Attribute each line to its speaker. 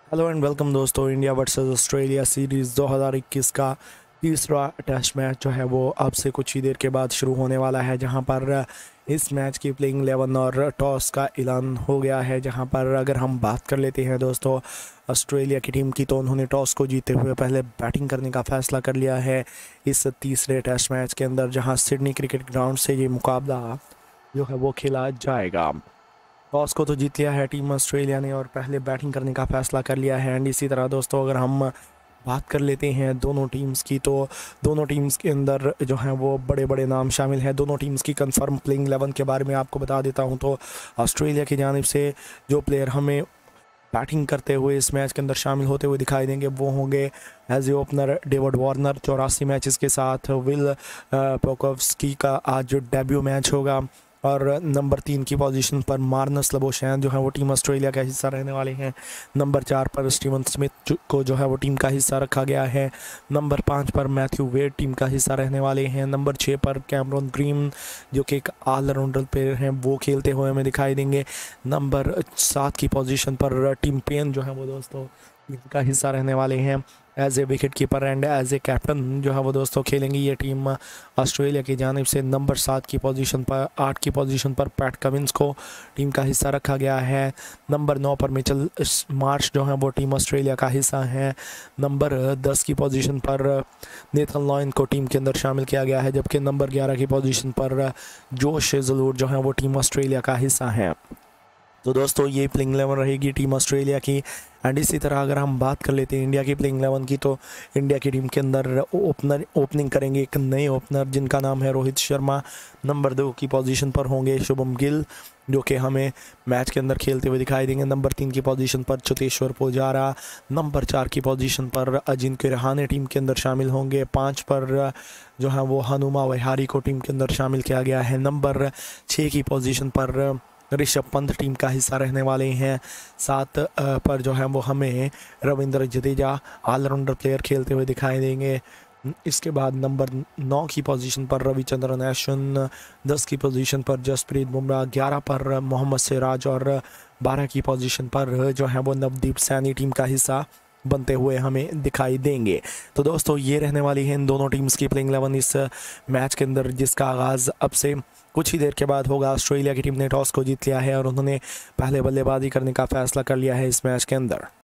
Speaker 1: Hello and welcome दोस्तों। India versus Australia series 2021 का तीसरा टेस्ट मैच जो है वो अब से कुछ ही देर के बाद शुरू होने वाला है, जहां पर इस मैच की प्लेइंग 11 और टॉस का ऐलान हो गया है। जहां पर अगर हम बात कर लेते हैं दोस्तों ऑस्ट्रेलिया की टीम की, तो उन्होंने टॉस को जीते हुए पहले बैटिंग करने का फैसला कर लिया है इस तीसरे टेस्ट मैच के अंदर, जहां सिडनी क्रिकेट ग्राउंड से ये मुकाबला जो है वो खेला जाएगा। टॉस को तो जीत लिया है टीम ऑस्ट्रेलिया ने और पहले बैटिंग करने का फैसला कर लिया है। एंड इसी तरह दोस्तों अगर हम बात कर लेते हैं दोनों टीम्स की, तो दोनों टीम्स के अंदर जो हैं वो बड़े बड़े नाम शामिल हैं। दोनों टीम्स की कंफर्म प्लेइंग 11 के बारे में आपको बता देता हूं। तो ऑस्ट्रेलिया की जानिब से जो प्लेयर हमें बैटिंग करते हुए इस मैच के अंदर शामिल होते हुए दिखाई देंगे वो होंगे as a opener David Warner 84 matches के साथ। विल पोकोव्स्की का आज डेब्यू मैच होगा। और नंबर 3 की पोजीशन पर मार्नस लबोशैन जो है वो टीम ऑस्ट्रेलिया का हिस्सा रहने वाले हैं। नंबर 4 पर स्टीवन स्मिथ को जो है वो टीम का हिस्सा रखा गया है। नंबर 5 पर मैथ्यू वेड टीम का हिस्सा रहने वाले हैं। नंबर 6 पर कैमरन ग्रीन जो कि एक ऑलराउंडर प्लेयर हैं वो खेलते हुए हमें दिखाई देंगे। नंबर 7 की पोजीशन पर टिम पेन जो है वो दोस्तों का हिस्सा रहने वाले हैं as a wicket keeper and as a captain जो है वो दोस्तों खेलेंगी ये टीम ऑस्ट्रेलिया की जानिब से। नंबर 7 की पोजीशन पर 8 की पोजीशन पर पैट कमिंस को टीम का हिस्सा रखा गया है। नंबर 9 पर मिचेल मार्श जो है वो टीम ऑस्ट्रेलिया का हिस्सा है। नंबर 10 की पोजीशन पर नेथन लॉयन को टीम के अंदर शामिल किया गया है, जबकि नंबर 11 की पोजीशन पर जोश हेजलवुड जो है वो टीम ऑस्ट्रेलिया का हिस्सा है। तो दोस्तों ये प्लेइंग 11 रहेगी टीम ऑस्ट्रेलिया की। एंड इसी तरह अगर हम बात कर लेते हैं इंडिया की प्लेइंग 11 की, तो इंडिया की टीम के अंदर ओपनिंग करेंगे एक नए ओपनर जिनका नाम है रोहित शर्मा। नंबर 2 की पोजीशन पर होंगे शुभम गिल जो कि हमें मैच के अंदर खेलते हुए दिखाई देंगे। नंबर 3 की पोजीशन पर चेतेश्वर पुजारा। नंबर 4 की पोजीशन पर अजिंक्य रहाणे टीम के अंदर शामिल होंगे। 5 पर जो है वो हनुमा विहारी को टीम के अंदर शामिल किया गया है। नंबर 6 की पोजीशन पर ऋषभ पंत टीम का हिस्सा रहने वाले हैं। 7 पर जो है वो हमें रविंद्र जडेजा ऑलराउंडर प्लेयर खेलते हुए दिखाई देंगे। इसके बाद नंबर 9 की पोजीशन पर रविचंद्रन अश्विन। 10 की पोजीशन पर जसप्रीत बुमराह। 11 पर मोहम्मद सिराज और 12 की पोजीशन पर जो है वो नवदीप सैनी टीम का हिस्सा बनते हुए हमें दिखाई देंगे। तो दोस्तों ये रहने वाली है इन दोनों टीम्स की प्लेइंग 11 इस मैच के अंदर, जिसका आगाज़ अब से कुछ ही देर के बाद होगा। ऑस्ट्रेलिया की टीम ने टॉस को जीत लिया है और उन्होंने पहले बल्लेबाजी करने का फैसला कर लिया है इस मैच के अंदर।